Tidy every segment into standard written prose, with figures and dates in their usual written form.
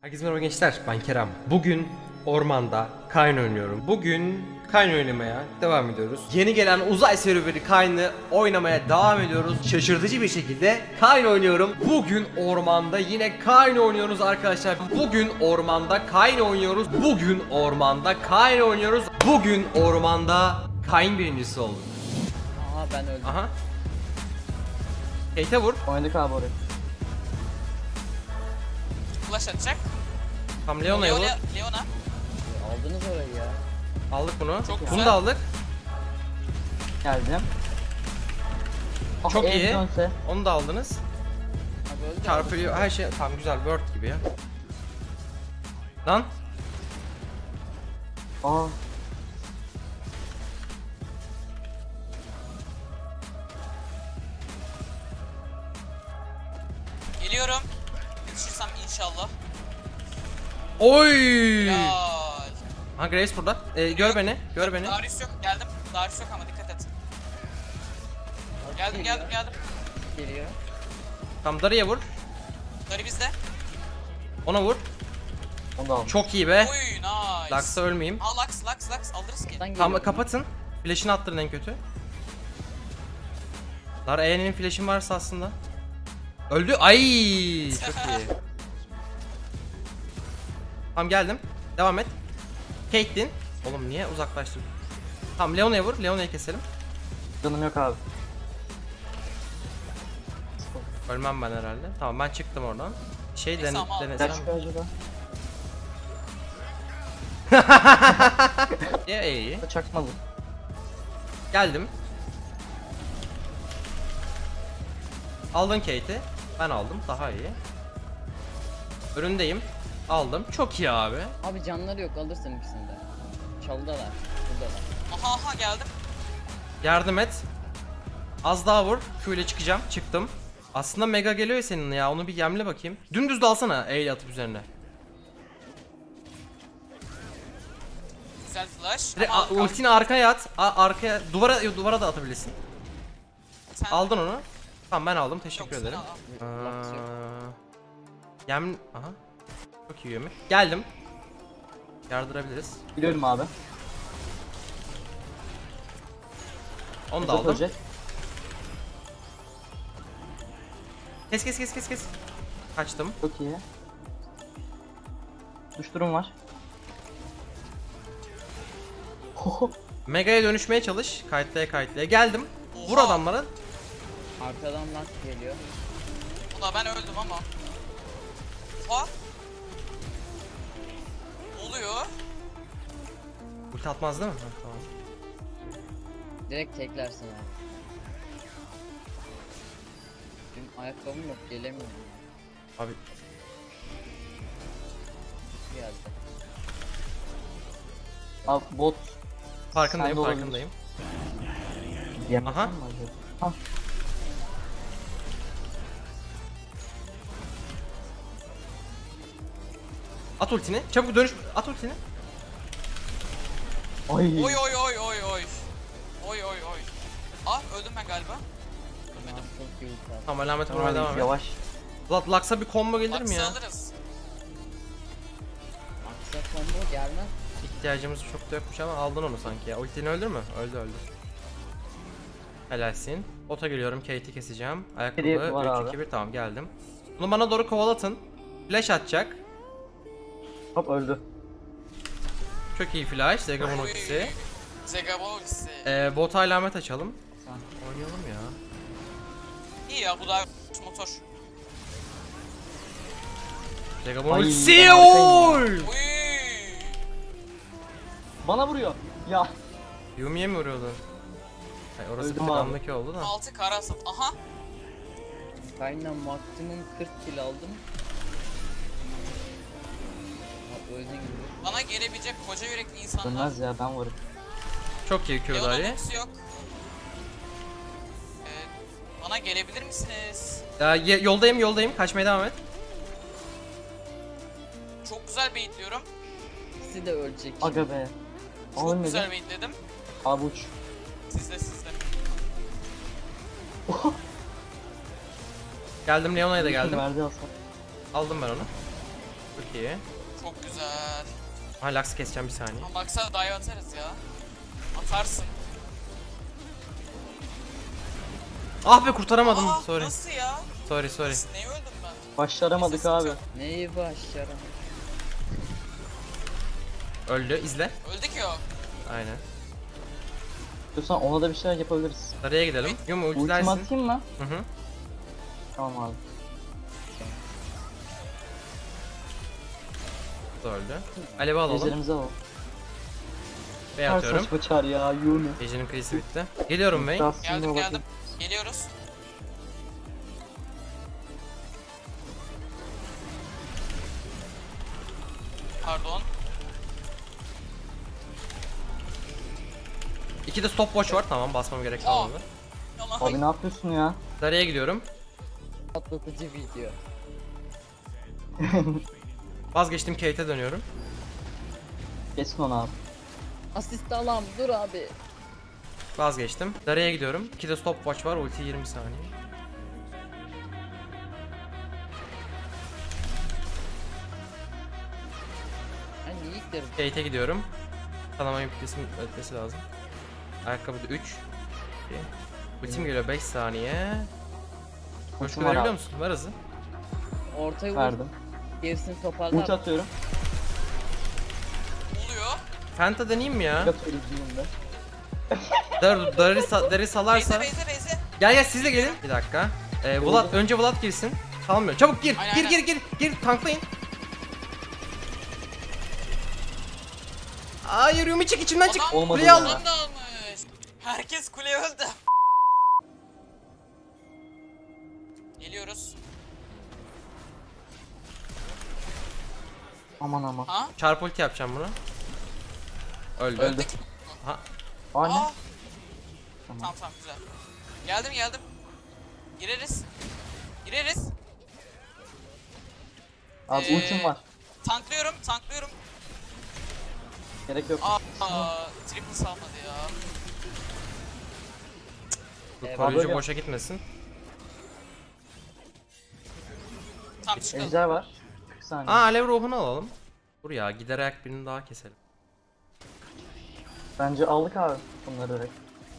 Herkese merhaba gençler, ben Kerem. Bugün ormanda Kayn oynuyorum. Bugün Kayn oynamaya devam ediyoruz. Yeni gelen uzay serüveni Kayn'ı oynamaya devam ediyoruz. Şaşırtıcı bir şekilde Kayn oynuyorum. Bugün ormanda yine Kayn oynuyoruz arkadaşlar. Bugün ormanda Kayn oynuyoruz. Bugün ormanda Kayn oynuyoruz. Bugün ormanda Kayn birincisi oldu. Aha ben öldüm. Aha. Kate'e vur. Oynadık abi orayı. Flash atacak. Tam Leona'ya vur. Leona. Aldınız orayı ya. Aldık bunu. Çok Bunu güzel. da aldık. Geldim. Çok el iyi. dönse. Onu da aldınız. Abi öldü. Çarpıyor her şey tam güzel word gibi ya. Lan Aa. Geliyorum. Yetişirsem inşallah. oy. Lal. Ha Grace burada. Gör beni. Gör beni. Darius yok. Geldim. Darius yok ama dikkat et. Geldim geldim geldim. Geliyor. Tam Dari'ye vur. Dari bizde. Ona vur. Onu da aldım. Çok iyi be. Oy nice. Lux'a ölmeyeyim. Al Lux alırız ki. Buradan Tam geliyor. kapatın. Flash'ını attırın en kötü. Dar E'nin flash'in varsa aslında. Öldü. Ay çok iyi. Tamam geldim. Devam et. Caitlyn. Oğlum niye uzaklaştın? Tamam Leona'ya vur. Leona'yı keselim. Canım yok abi. Ölmem ben herhalde. Tamam ben çıktım oradan. Şey Neyse ama al. Kaç denesem. çıkıyor acaba? İyi. Çakmalı. Geldim. Aldın Kate'i. Ben aldım. Daha iyi. Önündeyim. Aldım. Çok iyi abi. Abi canları yok, alırsın ikisini de. Çaldılar. Buradalar. Aha geldim. Yardım et. Az daha vur. Q ile çıkacağım. Çıktım. Aslında mega geliyor ya senin ya. Onu bir yemle bakayım. Dümdüz de alsana. E ile atıp üzerine. Güzel flash. Direkt Ama al, ultini arkaya at. Arkaya duvara da atabilirsin. sen- Aldın onu. Tamam ben aldım. Çok Teşekkür güzel, ederim. al, al. Lux yok. Yem... Aha. Çok iyi yemek. Geldim. Yardırabiliriz. Biliyorum abi. Onu da Çok aldım. ölecek. Kes. Kaçtım. Çok iyi. Düştürüm var. Hoho. Mega'ya dönüşmeye çalış. Kayıtlaya. Geldim. Vur Oha. Arkadan adamlara. Lux geliyor. Buna ben öldüm ama. Oha. Oluyor. Ulti atmaz değil mi? Ha, tamam. Direkt teklersin abi. Benim ayakkabım yok, gelemiyorum. Abi Geldi. Abi bot. farkındayım. Sen de olabilir. Farkındayım. Yemezsen Aha. mi acaba? Ha. At ultini. Çabuk dönüş. At ultini. Ay. Oy. Oy. Ah öldüm ben galiba. Ölmedim. Aa, çok iyi ulti attı. Tamam alamet vurmaya Ay, devam et. yavaş. Lux'a bir combo gelir mi Lux'ı ya? alırız. Aksa combo gelmez. İhtiyacımız çok da yokmuş ama aldın onu sanki ya. Ultini öldür mü? Öldü. Helalsin. Bota geliyorum. Kate'i keseceğim. Ayakkabı Hediye var 3 abi. 2 1 tamam geldim. Bunu bana doğru kovalatın. Flash atacak. Hop öldü. Çok iyi flash. Zegabon Oy. ultisi. Zegabon ultisi. Bota alamet açalım. Sen. Oynayalım ya. İyi ya bu da motor. Zegabon Ay, ultisi. ben arkayım Oy! Uy. Bana vuruyor. Ya. Yumi'ye mi vuruyordun? Hayır, orası bir Öldüm tık abi. anlaki oldu da. 6 karasat. Aha. Kayn'dan maksimum 40 kill aldım. Bak öldüğün gibi. Bana gelebilecek koca yürekli insanlar. Dönmez ya, ben varım. Çok iyi Leon'un Q'dari. ultisi yok. Bana gelebilir misiniz? Yoldayım. Kaçmaya devam et. Çok güzel baitliyorum. İkisi de ölecek. Aga be. Çok Ölmedi. güzel baitledim. Abi uç. Sizde. Geldim Leona'ya da geldim. Verdi hasar. Aldım ben onu. Çok iyi. Çok güzel. Ha Lux keseceğim bir saniye. Ama baksana dive atarız ya. Atarsın. Ah be kurtaramadım. Aa, Sorry. nasıl ya? Sorry. Neye öldüm ben? Başaramadık abi. Neyi başaramadım? Öldü. İzle. Öldü ki o. Aynen. Diyorsan ona da bir şeyler yapabiliriz. Sarıya gidelim. Yum Ultimi ultilersin. atayım mı? Hı hı. Tamam abi. Bu da öldü. Alevi alalım. Ejderimizi alalım. Bey Her atıyorum. saçma çağır ya Yumi. Ejder'in kıyısı bitti. Geliyorum Bey. Geldim. Geliyoruz. Pardon. İki de stopwatch var. Tamam basmam gerek kalmadı. Yalan. Abi ne yapıyorsun ya? Sarıya gidiyorum. Atlatıcı video. Vazgeçtim Kate'e dönüyorum. Kesin onu abi. Asist alam dur abi. Vazgeçtim. Sarıya gidiyorum. İki de stopwatch var. Ulti 20 saniye. Ben niye yıklarım? Kate'e gidiyorum. Kanama ötmesi lazım. Ayakkabıda 3. Ultim geliyor 5 saniye. Koşku Ultim var verebiliyor abi. musun? Ver hızı. Ortaya vur. Verdim. Gerisini toparlar. Ulti atıyorum. Ne oluyor? Penta deneyeyim mi ya? Atıyoruz düğünde. Darı salarsa. Beyze. Gel siz de gelin. Bir dakika. Vlad önce Vlad girsin. Kalmıyor. Çabuk gir. Aynen, Gir tanklayın. Hayır Yumi çık içimden çık. Adam Olmadı Kuleyi al. ya. adam da almış. Herkes kuleye öldü. Geliyoruz. Aman. Ha? Çarpı ulti yapacağım bunu. Öldü. Öldü. Ha. Anne. Aa. Tamam. Tamam güzel. Geldim. Gireriz. Abi ultim var. Tanklıyorum. Gerek yok. Triple salmadı ya. Bu koruyucu Abi- boşa gitmesin. Tam çıkalım. Ejder var. 40 saniye. Alev ruhunu alalım. Dur ya gider ayak birini daha keselim. Bence aldık abi bunları direkt.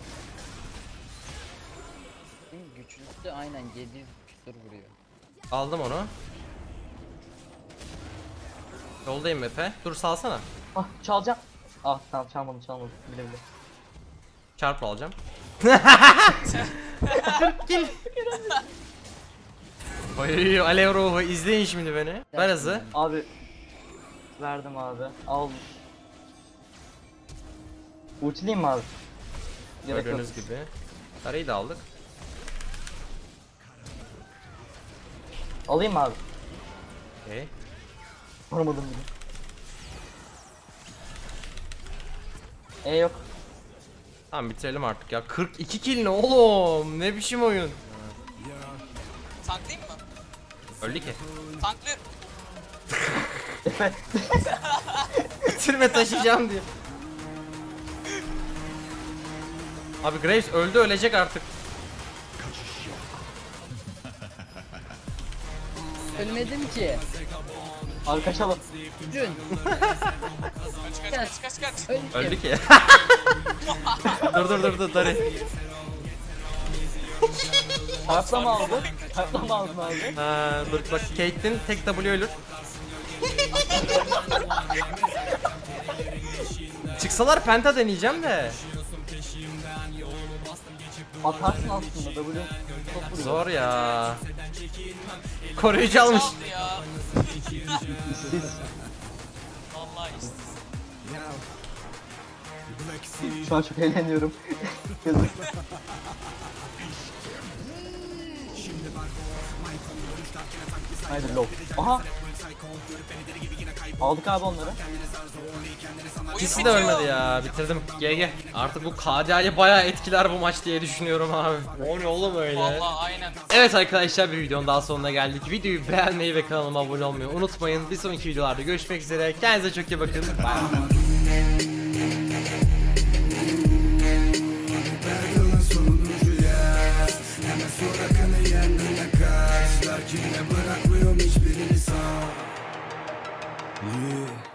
Güçlüsü aynen 700 küsur vuruyor. Aldım onu. Yoldayım Efe. Dur salsana. Ah çalacağım. Ah tamam çalmadım. Bile. Çarpı alacağım. Oy alev ruhu izleyin şimdi beni. Ver hızı. Abi. Verdim abi. Al. Ultileyim mi abi? Gerek yok. Gördüğünüz gibi. Sarıyı da aldık. Alayım mı abi? Okay. Vuramadım bile. Yok. Tamam bitirelim artık ya. 42 kill ne oğlum? Ne biçim oyun? Tanklayayım mı? Öldü ki. Tanklıyorum. Efe. Bitirme taşıyacağım diyor. Abi Graves öldü ölecek artık. Ölmedim ki. Abi kaçalım. Dün. Kaç. Öldü ki. dur Dari. Hayatta mı aldın? Hayatta mı aldın abi? Ha, dur bak Kate'in tek W ölür. Çıksalar penta deneyeceğim de. Atarsın aslında W. Çok vuruyor. Zor ya. Koruyucu almış. Çaldı ya. İşsiz. Vallahi işsiz. Şu an çok eğleniyorum. Yazık. Haydi low. Aha. Aldık abi onları. İkisi de ölmedi ya. Bitirdim. GG. Artık bu KDA'yı bayağı etkiler bu maç diye düşünüyorum abi. O ne oğlum öyle? Vallahi aynen. Evet arkadaşlar bir videonun daha sonuna geldik. Videoyu beğenmeyi ve kanalıma abone olmayı unutmayın. Bir sonraki videolarda görüşmek üzere. Kendinize çok iyi bakın. Bye. Yılın sonuncu yaz Hemen sonra kanı yanına kaç Lakin bırakmıyorum hiçbirini sağ Yeah.